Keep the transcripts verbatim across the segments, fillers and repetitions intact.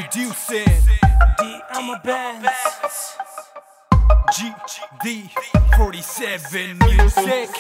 Introducing D I'm a Benz G D forty-seven music.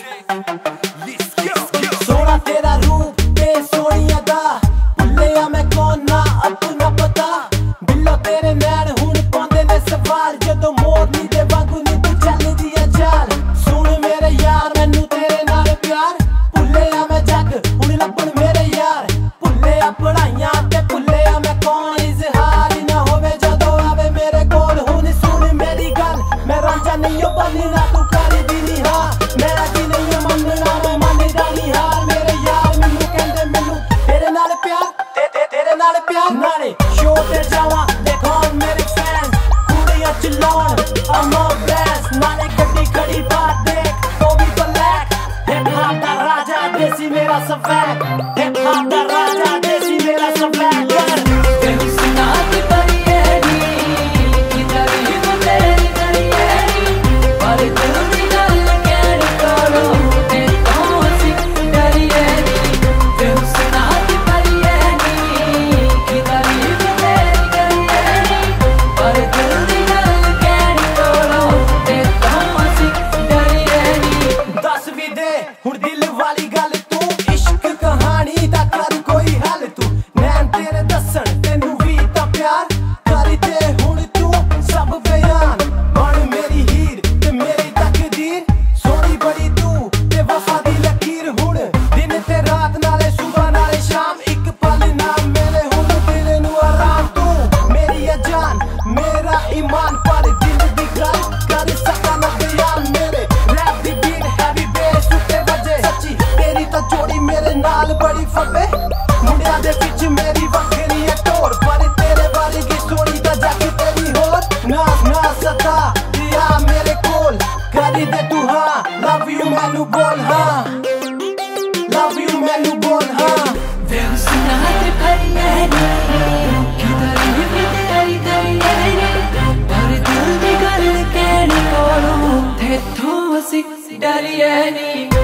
Let's go. सोना तेरा रूप ते सोनी अदा भुल्लिया मैं कौन ना अपना पता बिल्लो तेरे नैन हुण पांदे ने सवाल जदों मोरनी दे वांगू नी तू चलदी आ चाल सुन मेरे यार मैनू तेरे नाल प्यार भुल्लिया मैं जग हुण लब्बण मेरे यार भुल्लिया पढ़ाइयां ते भुल्लिया मैं कौन इजहार ही ना होवे जदों आवे मेरे कोल हुण सुन मेरी गल मैं रांझा नहीं ओ बनी ना तू करी दी नहीं हां मैं अजी नहीं ओ मनना मैं मनदा नहीं हार मेरे यार मैनू कहंदे मैनू तेरे नाल प्यार ते ते तेरे नाल प्यार नाले शो ते जावां देखो मेरे फैन कुड़ियां चिल्लाउण I'm a blast नाले गड्डी खड़ी बात देख वो भी ब्लैक हिप हॉप दा राजा देसी मेरा स्वैग हिप हॉप दा राजा देसी मेरा स्वैग यार तेरी सुनात बड़ी है नी किधर ही वो तेरी तेरी है नी पर दिल दी गल कहनी करो ते तो सी डरी है नी तेरी सुनात बड़ी है नी किधर ही वो तेरी तेरी है नी पर दिल दी गल कहनी करो ते तो सी डरी है नी दस भी दे हुण दिल वाली गल तू इश्क कहानी दा कर कोई हल तू नैन तेरे दसन तेनू भी तां प्यार करी दे हुण तू सब बयान बन मेरी हीर ते मेरी तकदीर सोनी बड़ी तू ते वफा दी लकीर हुण दिन ते रात नाले सुबह नाले शाम एक पल ना मेरे हुण दिल नू आराम तू मेरी है जान मेरा ईमान पर दिल दी गल कर सका ना बयान मेरे रैप दी बीट हैवी बेस उत्ते वजे सच्ची तेरी तां जोड़ी मेरे नाल बड़ी फबे मुंडिया दे विच मेरी वखरी है टोर पर तेरे वाली की सोनी दा जग तेरी होर नास नास सता दिया मेरे कोल करी दे तू हां लव यू मैनू बोल हां लव यू मैनू बोल हां दिल सुनात भरी है नी किधर ही वो तेरी तेरी है नी पर दिल दी गल कहनी कोलों ते तो सी डरी है नी